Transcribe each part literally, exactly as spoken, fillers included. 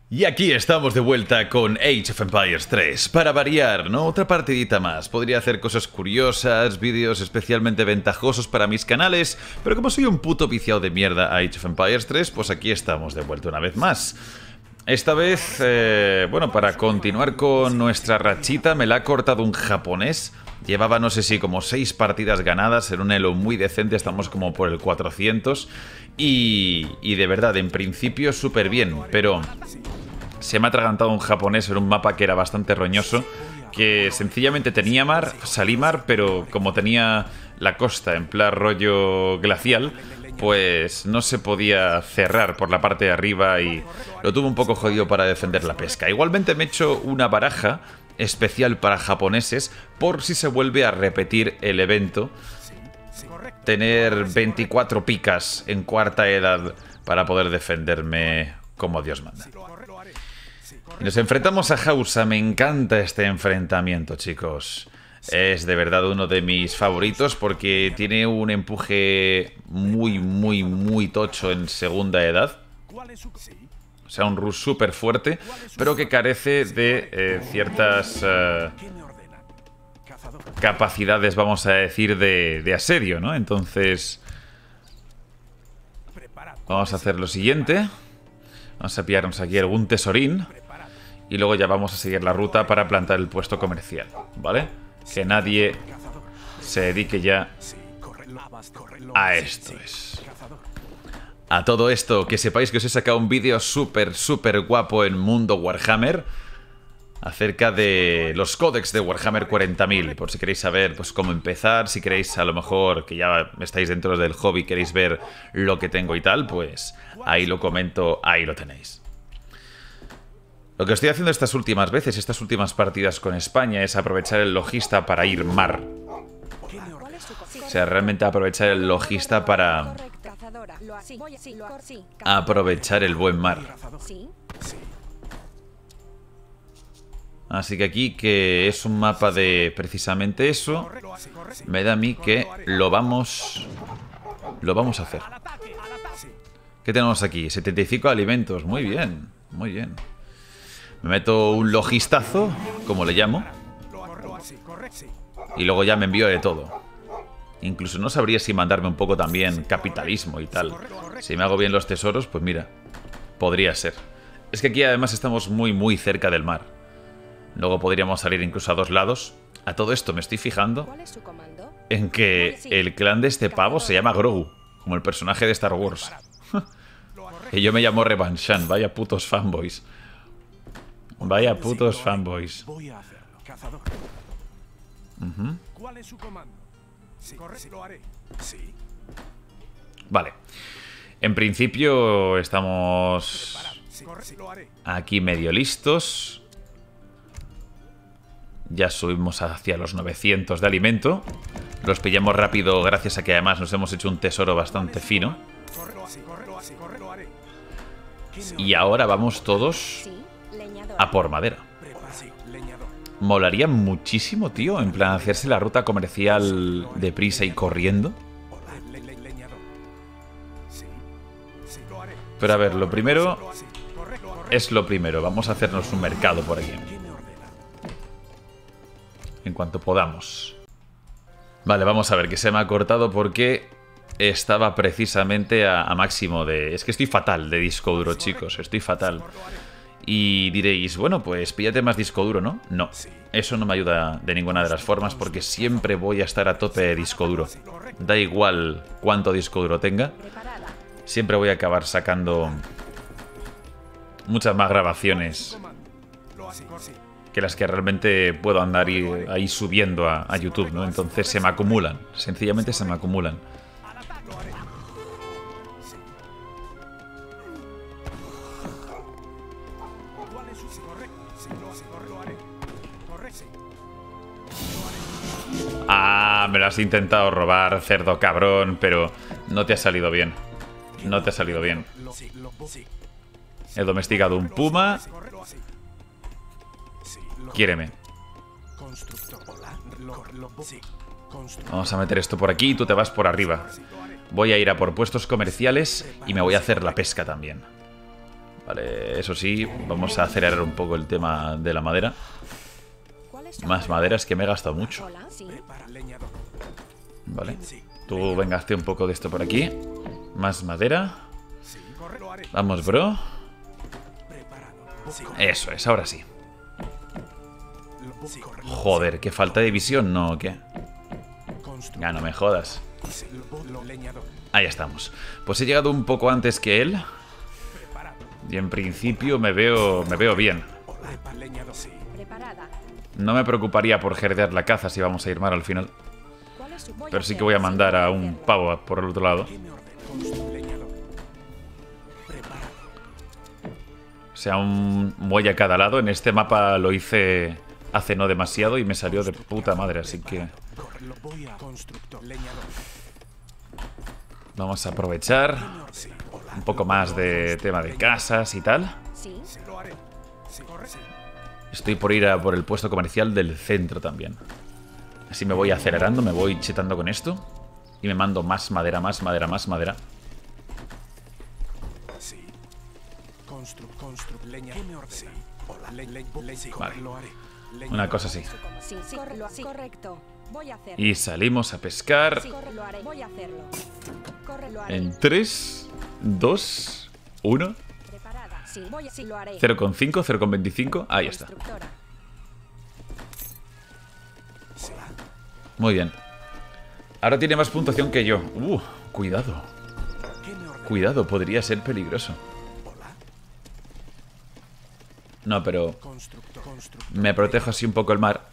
Y aquí estamos de vuelta con Age of Empires tres. Para variar, ¿no? Otra partidita más. Podría hacer cosas curiosas, vídeos especialmente ventajosos para mis canales, pero como soy un puto viciado de mierda a Age of Empires tres, pues aquí estamos de vuelta una vez más. Esta vez, eh, bueno, para continuar con nuestra rachita, me la ha cortado un japonés. Llevaba, no sé si, como seis partidas ganadas en un elo muy decente, estamos como por el cuatrocientos. Y, y de verdad, en principio súper bien, pero se me ha atragantado un japonés en un mapa que era bastante roñoso, que sencillamente tenía mar, salí mar, pero como tenía la costa en plan rollo glacial, pues no se podía cerrar por la parte de arriba y lo tuve un poco jodido para defender la pesca. Igualmente me he hecho una baraja especial para japoneses por si se vuelve a repetir el evento. Tener veinticuatro picas en cuarta edad para poder defenderme como Dios manda. Y nos enfrentamos a Hausa. Me encanta este enfrentamiento, chicos. Es de verdad uno de mis favoritos porque tiene un empuje muy, muy, muy tocho en segunda edad. O sea, un rush súper fuerte, pero que carece de eh, ciertas eh, capacidades, vamos a decir, de, de asedio, ¿no? Entonces, vamos a hacer lo siguiente. Vamos a pillarnos aquí algún tesorín y luego ya vamos a seguir la ruta para plantar el puesto comercial, ¿vale? Que nadie se dedique ya a esto. Es. A todo esto, que sepáis que os he sacado un vídeo súper, súper guapo en Mundo Warhammer acerca de los códex de Warhammer cuarenta mil. Por si queréis saber pues cómo empezar, si queréis a lo mejor, que ya estáis dentro del hobby, queréis ver lo que tengo y tal, pues ahí lo comento, ahí lo tenéis. Lo que estoy haciendo estas últimas veces, estas últimas partidas con España, es aprovechar el logista para ir mar. O sea, realmente aprovechar el logista para aprovechar el buen mar. Así que aquí, que es un mapa de precisamente eso, me da a mí que lo vamos lo vamos a hacer. ¿Qué tenemos aquí? setenta y cinco alimentos. Muy bien, muy bien. Me meto un logistazo, como le llamo, y luego ya me envío de todo. Incluso no sabría si mandarme un poco también capitalismo y tal. Si me hago bien los tesoros, pues mira, podría ser. Es que aquí además estamos muy muy cerca del mar. Luego podríamos salir incluso a dos lados. A todo esto me estoy fijando en que el clan de este pavo se llama Grogu, como el personaje de Star Wars. Y yo me llamo Revanchan. Vaya putos fanboys. Vaya putos fanboys. Uh-huh. Vale. En principio estamos aquí medio listos. Ya subimos hacia los novecientos de alimento. Los pillamos rápido gracias a que además nos hemos hecho un tesoro bastante fino. Y ahora vamos todos a por madera. Molaría muchísimo, tío, en plan hacerse la ruta comercial deprisa y corriendo. Pero a ver, lo primero es lo primero. Vamos a hacernos un mercado por aquí. En cuanto podamos. Vale, vamos a ver, que se me ha cortado porque estaba precisamente a, a máximo de... Es que estoy fatal de disco duro, chicos. Estoy fatal. Y diréis, bueno, pues píllate más disco duro, ¿no? No, eso no me ayuda de ninguna de las formas porque siempre voy a estar a tope de disco duro. Da igual cuánto disco duro tenga, siempre voy a acabar sacando muchas más grabaciones que las que realmente puedo andar ahí, ahí subiendo a, a YouTube, ¿no? Entonces se me acumulan, sencillamente se me acumulan. Ah, me lo has intentado robar, cerdo cabrón, pero no te ha salido bien. No te ha salido bien. He domesticado un puma. Quiéreme. Vamos a meter esto por aquí y tú te vas por arriba. Voy a ir a por puestos comerciales y me voy a hacer la pesca también. Vale, eso sí, vamos a acelerar un poco el tema de la madera. Más madera, es que me he gastado mucho. Vale, tú venga, hazte un poco de esto por aquí. Más madera. Vamos, bro. Eso es, ahora sí. Joder, ¿qué falta de visión? ¿No o qué? Ya no me jodas. Ahí estamos. Pues he llegado un poco antes que él. Y en principio me veo, me veo bien. No me preocuparía por herdear la caza si vamos a ir mal al final. Pero sí que voy a mandar a un pavo por el otro lado. O sea, un muelle a cada lado. En este mapa lo hice hace no demasiado y me salió de puta madre, así que... Vamos a aprovechar un poco más de tema de casas y tal. Estoy por ir a por el puesto comercial del centro también. Así me voy acelerando, me voy chetando con esto. Y me mando más madera, más madera, más madera. Vale. Una cosa así. Y salimos a pescar. En tres, dos, uno. cero coma cinco, cero coma veinticinco. Ahí está. Muy bien. Ahora tiene más puntuación que yo. Uh, cuidado. Cuidado, podría ser peligroso. No, pero me protejo así un poco el mar.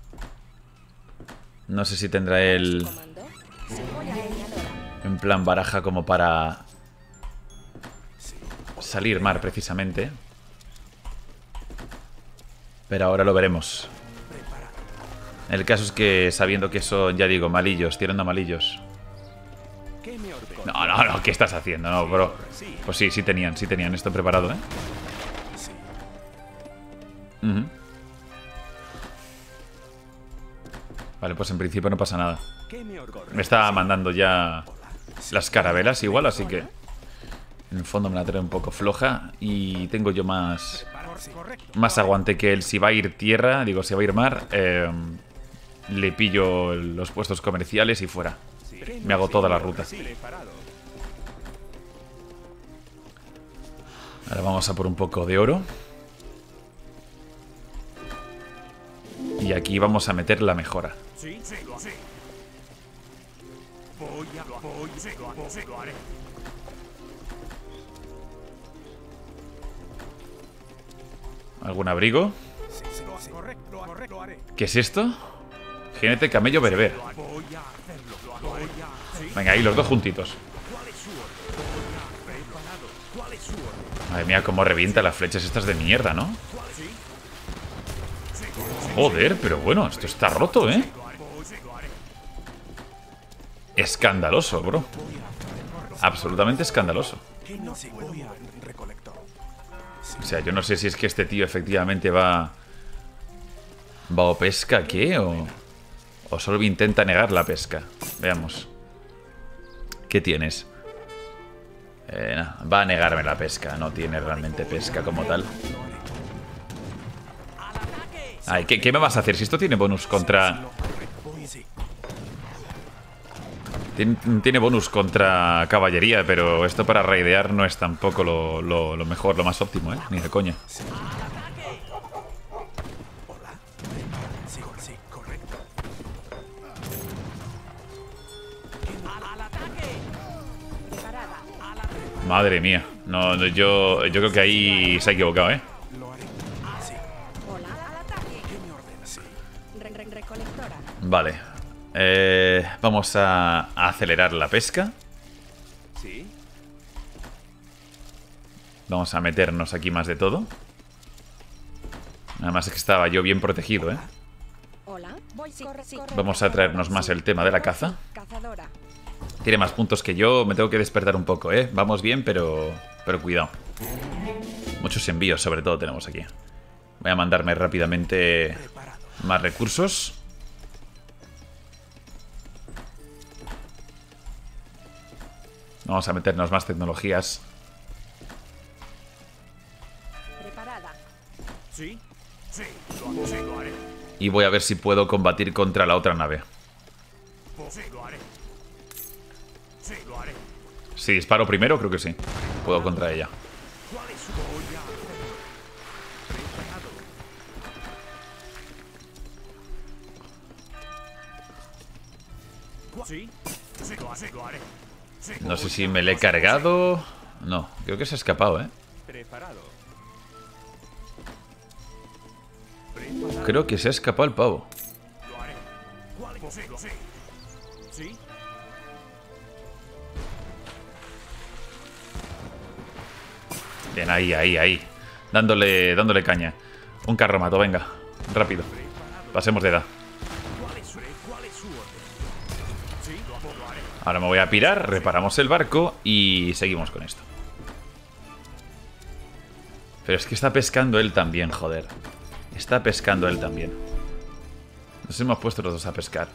No sé si tendrá él en plan baraja como para salir mar precisamente. Pero ahora lo veremos. El caso es que sabiendo que son, ya digo, malillos, tirando a malillos. No, no, no, ¿qué estás haciendo? No, bro. Pues sí, sí tenían, sí tenían esto preparado, ¿eh? Uh-huh. Vale, pues en principio no pasa nada. Me estaba mandando ya las carabelas igual, así que en el fondo me la trae un poco floja. Y tengo yo más Más aguante que él. Si va a ir tierra, digo, si va a ir mar, eh, le pillo los puestos comerciales y fuera. Me hago toda la ruta. Ahora vamos a por un poco de oro. Y aquí vamos a meter la mejora. ¿Algún abrigo? ¿Qué es esto? Jinete camello berber. Venga, ahí los dos juntitos. Madre mía, cómo revienta las flechas estas de mierda, ¿no? Joder, pero bueno, esto está roto, ¿eh? Escandaloso, bro. Absolutamente escandaloso. O sea, yo no sé si es que este tío efectivamente va... ¿Va o pesca qué? O, o solo intenta negar la pesca. Veamos. ¿Qué tienes? Eh, no, va a negarme la pesca. No tiene realmente pesca como tal. Ay, ¿qué, ¿qué me vas a hacer? Si esto tiene bonus contra... Tiene, tiene bonus contra caballería, pero esto para raidear no es tampoco lo, lo, lo mejor, lo más óptimo, ¿eh? Ni de coña. Madre mía. No, no, yo, yo creo que ahí se ha equivocado, ¿eh? Vale. Eh, vamos a, a acelerar la pesca. Vamos a meternos aquí más de todo. Además es que estaba yo bien protegido, ¿eh? Vamos a traernos más el tema de la caza. Tiene más puntos que yo. Me tengo que despertar un poco, ¿eh? Vamos bien, pero, pero cuidado. Muchos envíos sobre todo tenemos aquí. Voy a mandarme rápidamente más recursos. Vamos a meternos más tecnologías. Sí, sí, lo, sí, lo haré. Y voy a ver si puedo combatir contra la otra nave. Sí, lo haré. Sí, lo haré. Si disparo primero, creo que sí. Puedo contra ella. ¿Cuál es su voy a hacerlo? Preparado. Sí, sí, lo haré, lo haré. Sí, No sé si me le he cargado. No, creo que se ha escapado, ¿eh? Preparado. Creo que se ha escapado el pavo. Lo haré. ¿Cuál es? Sí, lo sé. Sí. Bien, ahí, ahí, ahí. Dándole, dándole caña. Un carromato, venga. Rápido. Pasemos de edad. ¿Cuál es su, cuál es su orden? Sí, lo haré. Ahora me voy a pirar, reparamos el barco y seguimos con esto. Pero es que está pescando él también, joder. Está pescando él también. Nos hemos puesto los dos a pescar.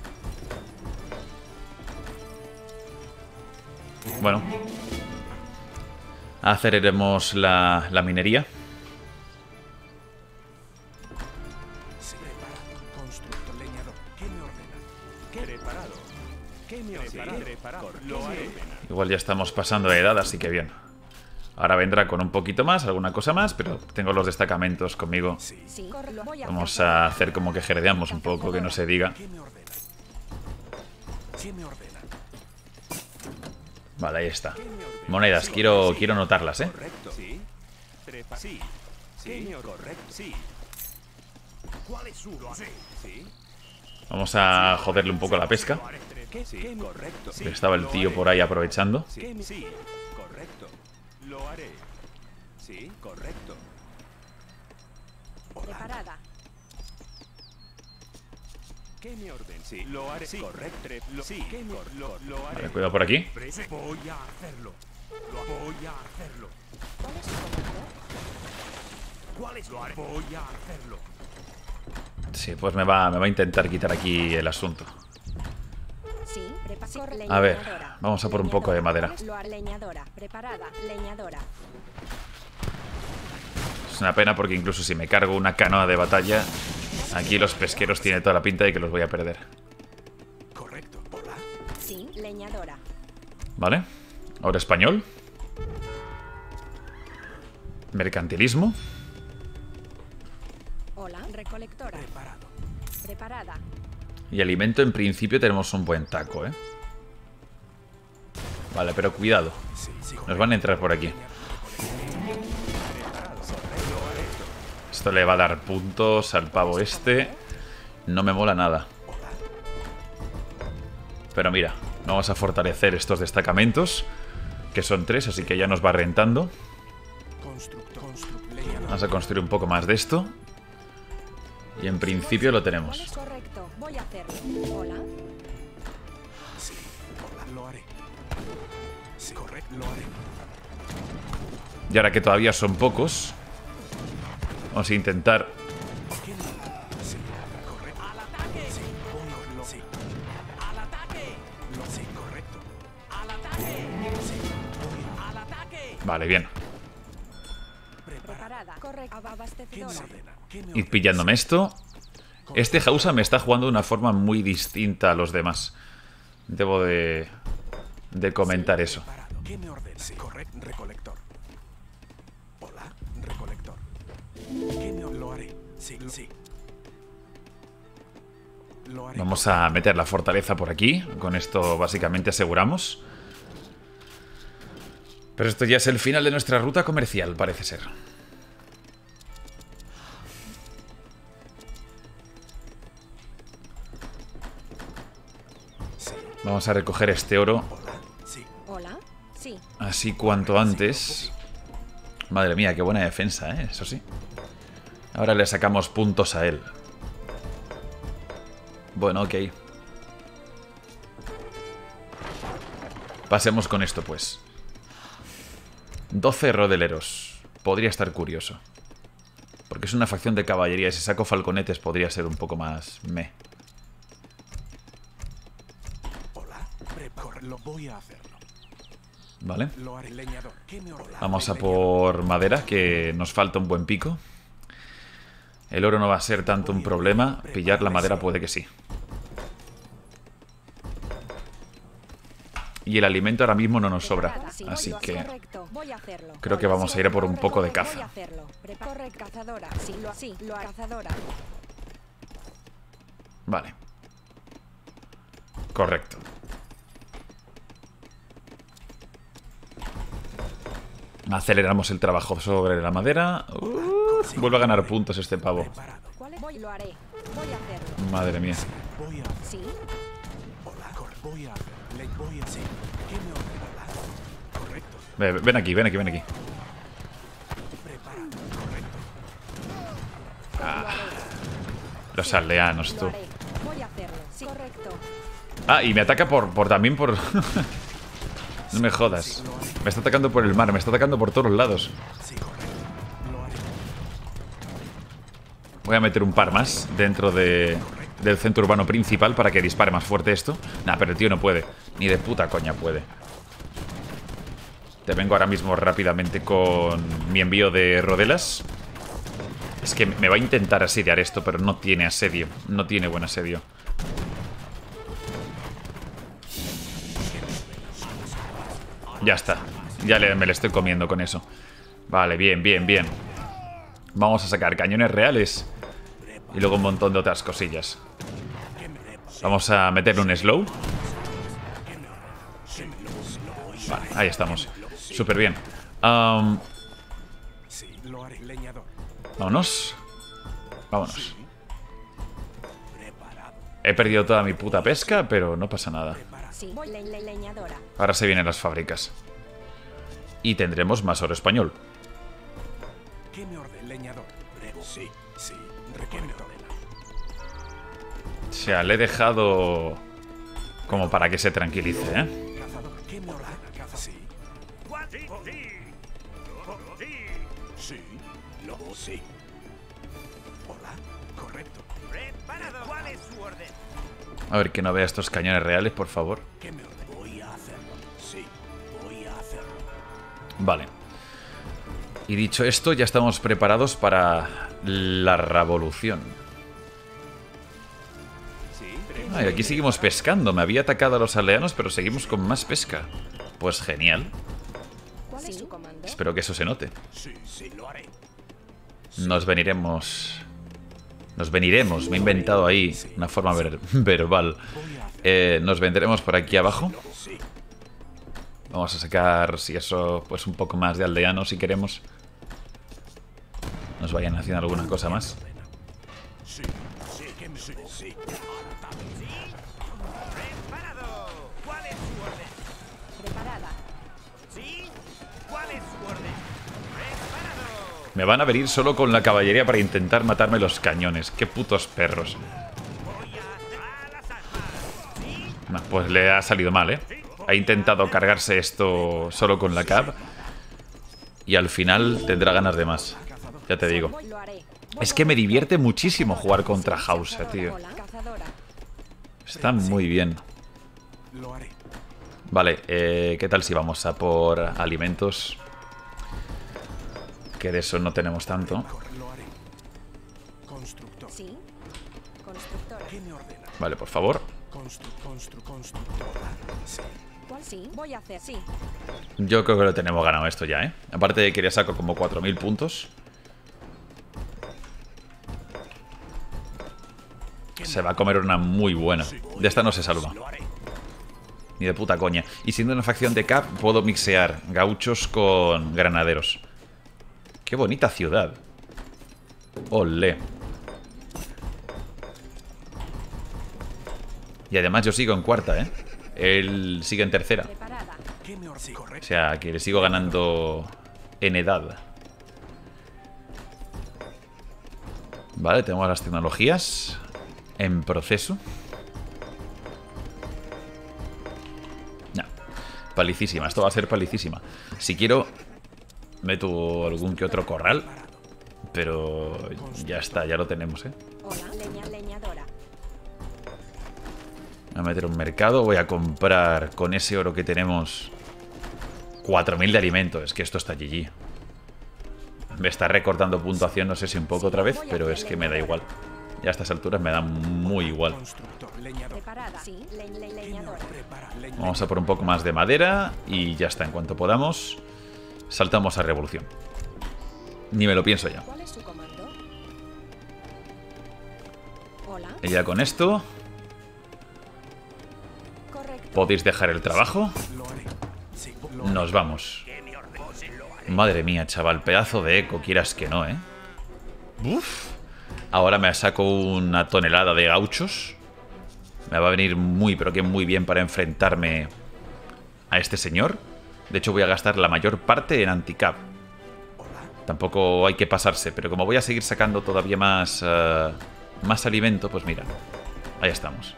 Bueno. Aceleremos la, la minería. Constructor leñador. ¿Qué me ordena? ¿Qué preparado? ¿Qué me ordena? Preparado. Lo haré. Igual ya estamos pasando de edad, así que bien. Ahora vendrá con un poquito más, alguna cosa más, pero tengo los destacamentos conmigo. Vamos a hacer como que jerdeamos un poco, que no se diga. ¿Qué me ordena? ¿Qué me ordena? Vale, ahí está. Monedas, quiero, quiero notarlas, ¿eh? Correcto. Sí. Prepa sí. Sí, correcto. Sí. ¿Cuál es su? Lo haré. Sí. Vamos a joderle un poco la pesca. ¿Qué? Sí, correcto. Que estaba el tío por ahí aprovechando. Sí, sí, correcto. Lo haré. Sí, correcto. Preparada. ¿Qué me orden? Sí, lo haré. Sí, correcto. Lo, sí, ¿qué me, lo, lo haré. Vale, cuidado por aquí. Voy a hacerlo. Lo voy a hacerlo. ¿Cuál es su comando? ¿Cuál es? Lo haré. Voy a hacerlo. Sí, pues me va, me va a intentar quitar aquí el asunto. Sí, preparada. A ver, vamos a por un poco de madera. Leñadora, preparada, leñadora. Es una pena porque incluso si me cargo una canoa de batalla, aquí los pesqueros tienen toda la pinta de que los voy a perder. Correcto. Hola. Sí, leñadora. ¿Vale? Ahora español. Mercantilismo. Hola, recolectora. Preparado. Preparada. Y alimento en principio tenemos un buen taco, ¿eh? Vale, pero cuidado. Sí, sí, Nos van a entrar por aquí. Esto le va a dar puntos al pavo este. No me mola nada. Pero mira, vamos a fortalecer estos destacamentos, que son tres, así que ya nos va rentando. Vamos a construir un poco más de esto. Y en principio lo tenemos. Correcto, voy a hacerlo. Hola. Sí, hola. Lo haré. Sí, correcto. Lo haré. Y ahora que todavía son pocos, vamos a intentar... Sí, correcto. Al ataque. Sí, pongo lo sí. Al ataque. Lo sí, correcto. Al ataque. Sí, al ataque. Vale, bien. Preparada. Correcto. ¿Qué me Abastecedora. ordena? ¿Qué me Id ordena? pillándome esto. Este Hausa me está jugando de una forma muy distinta a los demás. Debo de, de comentar eso. Preparado. ¿Qué me ordena? Sí, correcto. Recolector. Hola, recolector. ¿Qué me ordena? Lo haré. Sí, lo- sí. Lo haré. Vamos a meter la fortaleza por aquí. Con esto básicamente aseguramos. Pero esto ya es el final de nuestra ruta comercial, parece ser. Sí. Vamos a recoger este oro Hola. Sí. Hola. Sí. así cuanto antes. Madre mía, qué buena defensa, ¿eh? Eso sí. Ahora le sacamos puntos a él. Bueno, ok. Pasemos con esto, pues. doce rodeleros. Podría estar curioso. Porque es una facción de caballería. Si saco falconetes podría ser un poco más meh. Hola. Pre- corre- Lo voy a hacerlo. Vale. Lo haré, leñador. ¿Qué me ordena? Vamos a por madera, que nos falta un buen pico. El oro no va a ser tanto un problema. Pillar la madera puede que sí. Y el alimento ahora mismo no nos sobra. Preparada, sí. Así Voy- que correcto, voy a hacerlo. creo que vamos a ir a por un poco de Voy caza. a hacerlo. Prepa- Corre, cazadora. Sí, lo sí, lo ha- cazadora. Vale. Correcto. Aceleramos el trabajo sobre la madera. Uh, vuelve a ganar puntos este pavo. Preparado. ¿Cuál es? Voy, lo haré. Voy a hacerlo. Madre mía. Voy a... Sí, Hola. Cor- Voy a... Le voy a... Sí. ¿Qué me ordena? Correcto. Ven, ven aquí, ven aquí, ven aquí. Preparado. Correcto. lo haré. Los aldeanos, Lo tú. haré. Voy a hacerlo. Sí, correcto. Ah, y me ataca por, por también por... No me jodas. Me está atacando por el mar, me está atacando por todos lados. Sí, correcto. Lo haré. Voy a meter un par más dentro de, del centro urbano principal para que dispare más fuerte esto. Nah, pero el tío no puede. Ni de puta coña puede. Te vengo ahora mismo rápidamente con mi envío de rodelas. Es que me va a intentar asediar esto, pero no tiene asedio. No tiene buen asedio. Ya está. Ya le- me le estoy comiendo con eso. Vale, bien, bien, bien. Vamos a sacar cañones reales. Y luego un montón de otras cosillas. Vamos a meterle un slow. Vale, ahí estamos. Súper bien. Am, Sí, lo haré. Leñador. vámonos. Vámonos. Preparado. He perdido toda mi puta pesca, pero no pasa nada. Sí, voy le- le- leñadora. Ahora se vienen las fábricas. Y tendremos más oro español. ¿Qué me ordena? Leñador. Rebo. Sí, sí. ¿Qué me ordena? O sea, le he dejado como para que se tranquilice, ¿eh? Cazador. ¿Qué me ordena? Caza. Sí. Sí. Lobo. Sí. Hola. Correcto. Preparado. ¿Cuál es su orden? A ver que no vea estos cañones reales, por favor. ¿Qué me ordena? Voy a hacerlo. Sí. Voy a hacerlo. Vale. Y dicho esto, ya estamos preparados para la revolución. Ah, y aquí seguimos pescando. Me había atacado a los aldeanos, pero seguimos con más pesca. Pues genial. ¿Cuál es su comando? Espero que eso se note. Sí, sí, lo haré. Nos veniremos... Nos veniremos. Me he inventado ahí una forma ver- verbal. Eh, nos vendremos por aquí abajo. Sí. Vamos a sacar, si eso, pues un poco más de aldeanos si queremos. Nos vayan haciendo alguna cosa más. Sí. Sí. ¿Qué me sí. Sí. Preparado. ¿Cuál es su orden? Preparada. ¿Sí? ¿Cuál es su orden? Preparado. Me van a venir solo con la caballería para intentar matarme los cañones. Qué putos perros. Voy a hacer a las armas. ¿Sí? Nah, pues le ha salido mal, ¿eh? Ha intentado cargarse esto solo con la cab. Y al final tendrá ganas de más. Ya te digo. Voy, lo haré. Es que me divierte muchísimo jugar contra Hauser, tío. Hola, cazadora. Está muy bien. Lo haré. Vale, eh, ¿qué tal si vamos a por alimentos? Que de eso no tenemos tanto. Corre, lo haré. Constructor. Sí. Constructora. ¿Qué me ordena? Vale, por favor. Constru, constru, constructora. Sí. ¿Cuál sí? Voy a hacer. Sí. Yo creo que lo tenemos ganado esto ya, ¿eh? Aparte de que ya saco como cuatro mil puntos. Se va a comer una muy buena. De esta no se salva. Lo haré. Ni de puta coña. Y siendo una facción de cap, puedo mixear gauchos con granaderos. Qué bonita ciudad. Olé. Y además yo sigo en cuarta, ¿eh? Él sigue en tercera. Preparada. ¿Qué me ordena? Sí, O correcto. sea, que le sigo ganando en edad. Vale, tenemos las tecnologías en proceso. No, palicísima, esto va a ser palicísima. Si quiero, meto algún que otro corral. Pero ya está, ya lo tenemos, ¿eh? Hola, leña, leñadora. Voy a meter un mercado, voy a comprar con ese oro que tenemos cuatro mil de alimento. Es que esto está G G. Me está recortando puntuación, no sé si un poco otra vez, pero es que me da igual. Ya a estas alturas me da muy igual. Constructor, leñador. Preparada. Sí, le le leñadora. Prepara, leña- Vamos a por un poco más de madera y ya está. En cuanto podamos, saltamos a revolución. Ni me lo pienso ya. ¿Cuál es su comando? Hola. Y ya con esto Correcto. podéis dejar el trabajo. Lo haré. Sí, lo Nos vamos. Madre mía, chaval, pedazo de eco, quieras que no, ¿eh? Uf. Ahora me saco una tonelada de gauchos. Me va a venir muy, pero que muy bien para enfrentarme a este señor. De hecho, voy a gastar la mayor parte en anti-cap. Tampoco hay que pasarse, pero como voy a seguir sacando todavía más, uh, más alimento, pues mira, ahí estamos.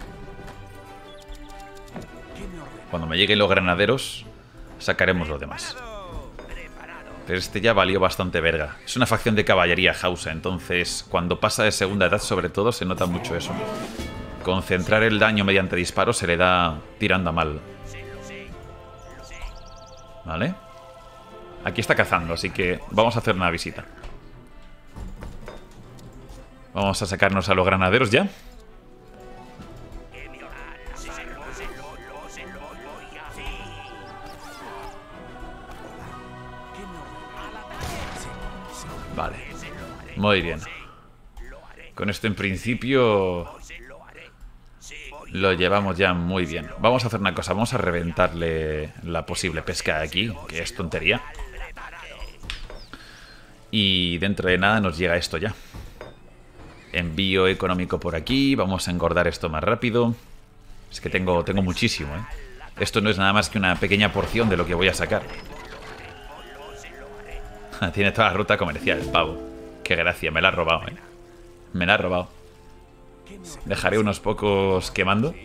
Cuando me lleguen los granaderos, sacaremos los demás. Pero este ya valió bastante verga. Es una facción de caballería Hausa, entonces cuando pasa de segunda edad sobre todo se nota mucho eso. Concentrar el daño mediante disparos se le da tirando a mal. ¿Vale? Aquí está cazando, así que vamos a hacer una visita. Vamos a sacarnos a los granaderos ya. Vale. Muy bien. Con esto en principio lo llevamos ya muy bien. Vamos a hacer una cosa. Vamos a reventarle la posible pesca aquí, que es tontería. Y dentro de nada nos llega esto ya. Envío económico por aquí. Vamos a engordar esto más rápido. Es que tengo, tengo muchísimo, ¿eh? Esto no es nada más que una pequeña porción de lo que voy a sacar. Tiene toda la ruta comercial, el pavo. Qué gracia, me la ha robado, ¿eh? Me la ha robado. Dejaré unos pocos quemando.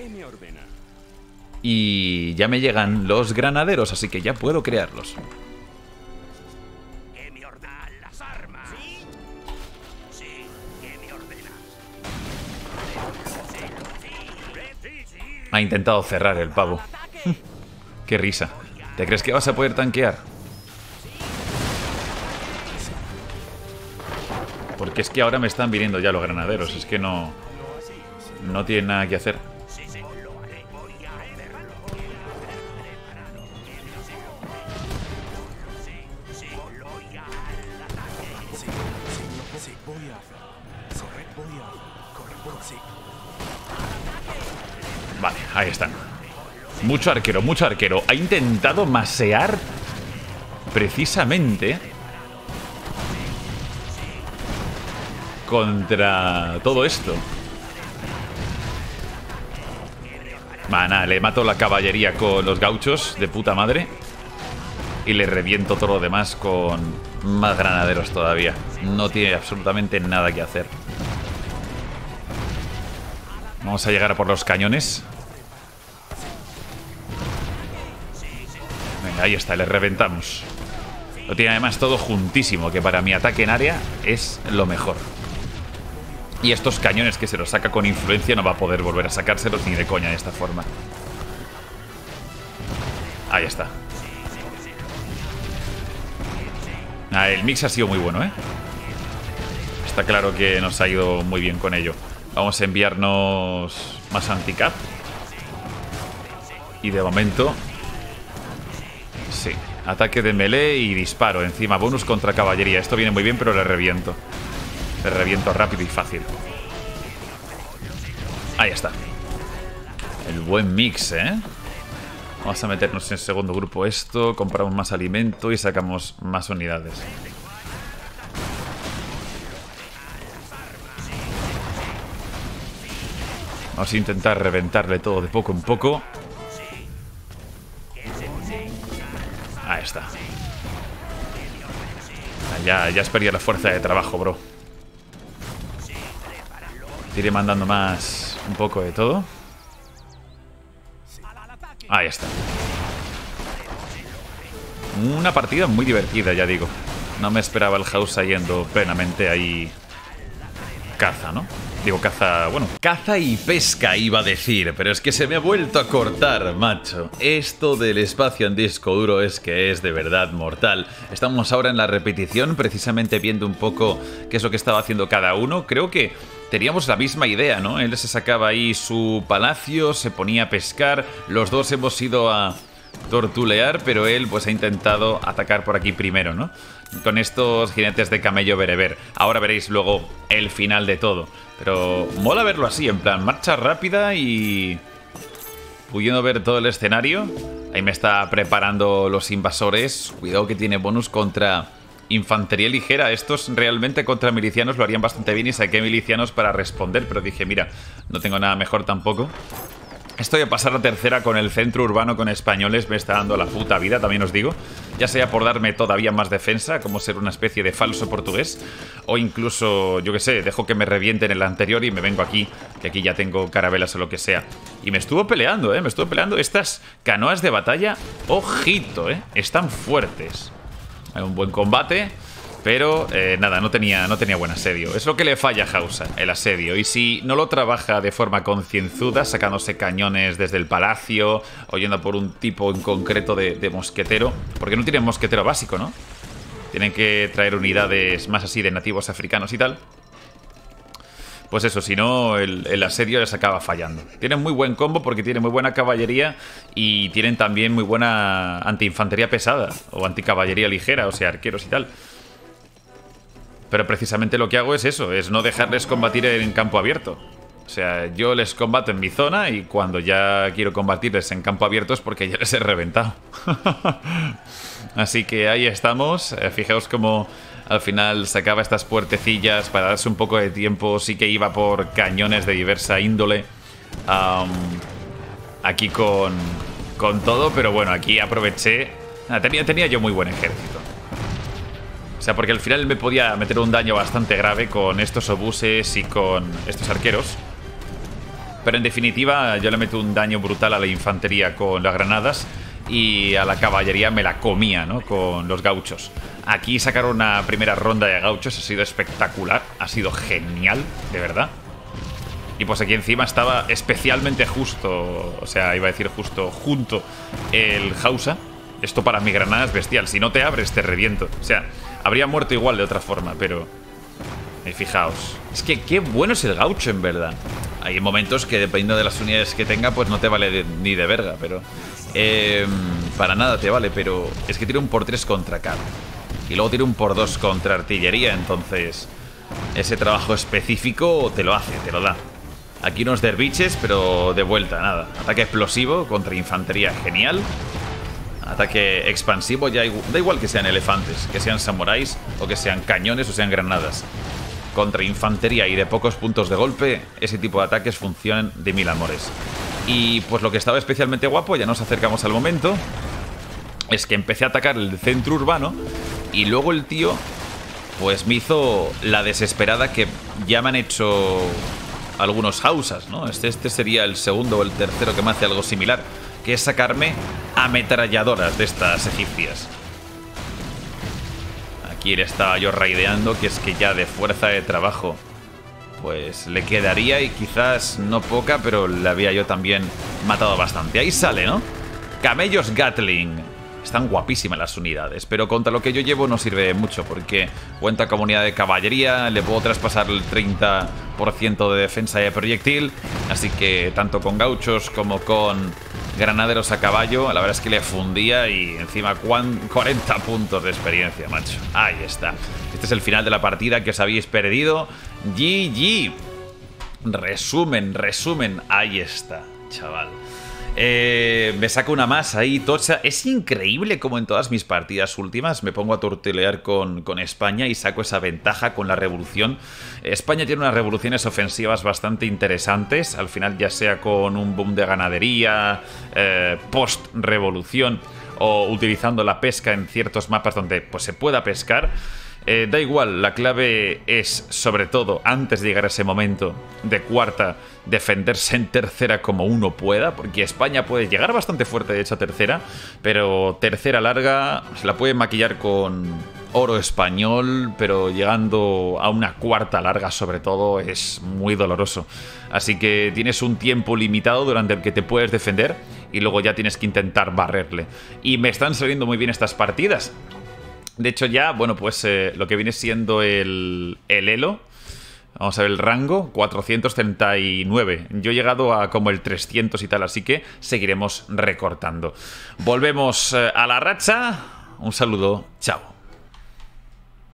Y ya me llegan los granaderos, así que ya puedo crearlos. Ha intentado cerrar el pavo. Qué risa. ¿Te crees que vas a poder tanquear? Porque es que ahora me están viniendo ya los granaderos. Es que no... No tienen nada que hacer. Sí, voy a hacer. Corre, voy a correr. Sí. Vale, ahí están. Mucho arquero, mucho arquero. Ha intentado masear precisamente contra todo esto. Va, nada, le mato la caballería con los gauchos de puta madre. Y le reviento todo lo demás con más granaderos todavía. No tiene absolutamente nada que hacer. Vamos a llegar a por los cañones. Venga, ahí está, le reventamos. Lo tiene además todo juntísimo, que para mi ataque en área es lo mejor. Y estos cañones que se los saca con influencia no va a poder volver a sacárselos ni de coña de esta forma. Ahí está. Ah, el mix ha sido muy bueno, ¿eh? Está claro que nos ha ido muy bien con ello. Vamos a enviarnos más anti-cap. Y de momento... Sí, ataque de melee y disparo. Encima bonus contra caballería. Esto viene muy bien, pero le reviento. Le reviento rápido y fácil. Ahí está. El buen mix, ¿eh? Vamos a meternos en segundo grupo esto. Compramos más alimento y sacamos más unidades. Vamos a intentar reventarle todo de poco en poco. Ahí está. Ya, ya has perdido la fuerza de trabajo, bro. Te iré mandando más un poco de todo. Ahí está. Una partida muy divertida, ya digo. No me esperaba el Hausa yendo plenamente ahí caza, ¿no? Digo, caza... Bueno, caza y pesca iba a decir, pero es que se me ha vuelto a cortar, macho. Esto del espacio en disco duro es que es de verdad mortal. Estamos ahora en la repetición, precisamente viendo un poco qué es lo que estaba haciendo cada uno. Creo que teníamos la misma idea, ¿no? Él se sacaba ahí su palacio, se ponía a pescar. Los dos hemos ido a tortulear, pero él pues ha intentado atacar por aquí primero, ¿no? Con estos jinetes de camello bereber. Ahora veréis luego el final de todo. Pero mola verlo así, en plan, marcha rápida y... pudiendo ver todo el escenario. Ahí me está preparando los invasores. Cuidado que tiene bonus contra infantería ligera. Estos realmente contra milicianos lo harían bastante bien y saqué milicianos para responder. Pero dije, mira, no tengo nada mejor tampoco. Estoy a pasar a tercera con el centro urbano con españoles, me está dando la puta vida, también os digo. Ya sea por darme todavía más defensa, como ser una especie de falso portugués, o incluso, yo qué sé, dejo que me revienten el anterior y me vengo aquí, que aquí ya tengo carabelas o lo que sea. Y me estuvo peleando, eh, me estuvo peleando. Estas canoas de batalla, ojito, eh, están fuertes. Hay un buen combate. Pero eh, nada, no tenía, no tenía buen asedio. Es lo que le falla a Hausa, el asedio. Y si no lo trabaja de forma concienzuda, sacándose cañones desde el palacio, o yendo por un tipo en concreto de, de mosquetero, porque no tienen mosquetero básico, ¿no? Tienen que traer unidades más así de nativos africanos y tal. Pues eso, si no, el, el asedio les acaba fallando. Tienen muy buen combo porque tienen muy buena caballería y tienen también muy buena antiinfantería pesada o anticaballería ligera, o sea, arqueros y tal. Pero precisamente lo que hago es eso, es no dejarles combatir en campo abierto. O sea, yo les combato en mi zona y cuando ya quiero combatirles en campo abierto es porque ya les he reventado. Así que ahí estamos. Eh, fijaos cómo al final sacaba estas puertecillas para darse un poco de tiempo. Sí que iba por cañones de diversa índole. Um, aquí con, con todo, pero bueno, aquí aproveché. Ah, tenía, tenía yo muy buen ejército. O sea, porque al final me podía meter un daño bastante grave con estos obuses y con estos arqueros. Pero en definitiva yo le meto un daño brutal a la infantería con las granadas y a la caballería me la comía, ¿no? Con los gauchos. Aquí sacar una primera ronda de gauchos ha sido espectacular, ha sido genial, de verdad. Y pues aquí encima estaba especialmente justo, o sea, iba a decir justo, junto el Hausa. Esto para mi granada es bestial, si no te abres te reviento. O sea, habría muerto igual de otra forma, pero... Eh, fijaos. Es que qué bueno es el gaucho, en verdad. Hay momentos que dependiendo de las unidades que tenga, pues no te vale de, ni de verga, pero... Eh, para nada te vale, pero es que tiene un por tres contra K. Y luego tiene un por dos contra artillería, entonces... ese trabajo específico te lo hace, te lo da. Aquí unos derviches, pero de vuelta, nada. Ataque explosivo contra infantería, genial. Ataque expansivo, ya da igual que sean elefantes, que sean samuráis, o que sean cañones o sean granadas. Contra infantería y de pocos puntos de golpe, ese tipo de ataques funcionan de mil amores. Y pues lo que estaba especialmente guapo, ya nos acercamos al momento, es que empecé a atacar el centro urbano y luego el tío pues me hizo la desesperada que ya me han hecho algunos hausas, ¿no? Este, este sería el segundo o el tercero que me hace algo similar, que es sacarme ametralladoras de estas egipcias. Aquí le estaba yo raideando, que es que ya de fuerza de trabajo pues le quedaría, y quizás no poca, pero le había yo también matado bastante. Ahí sale, ¿no? Camellos Gatling. Están guapísimas las unidades, pero contra lo que yo llevo no sirve mucho, porque cuenta como unidad de caballería, le puedo traspasar el treinta por ciento de defensa de proyectil, así que tanto con gauchos como con granaderos a caballo, la verdad es que le fundía, y encima cuarenta puntos de experiencia, macho. Ahí está. Este es el final de la partida que os habéis perdido. G G. Resumen, resumen. Ahí está, chaval. Eh, me saco una más ahí, tocha. Es increíble como en todas mis partidas últimas me pongo a tortelear con, con España y saco esa ventaja con la revolución. España tiene unas revoluciones ofensivas bastante interesantes, al final, ya sea con un boom de ganadería, eh, post-revolución, o utilizando la pesca en ciertos mapas donde pues se pueda pescar. Eh, da igual, la clave es, sobre todo, antes de llegar a ese momento de cuarta, defenderse en tercera como uno pueda, porque España puede llegar bastante fuerte, de hecho, a tercera, pero tercera larga se la puede maquillar con oro español, pero llegando a una cuarta larga, sobre todo, es muy doloroso. Así que tienes un tiempo limitado durante el que te puedes defender y luego ya tienes que intentar barrerle. Y me están saliendo muy bien estas partidas. De hecho ya, bueno, pues eh, lo que viene siendo el, el elo, vamos a ver el rango, cuatrocientos treinta y nueve. Yo he llegado a como el trescientos y tal, así que seguiremos recortando. Volvemos eh, a la racha. Un saludo, chao.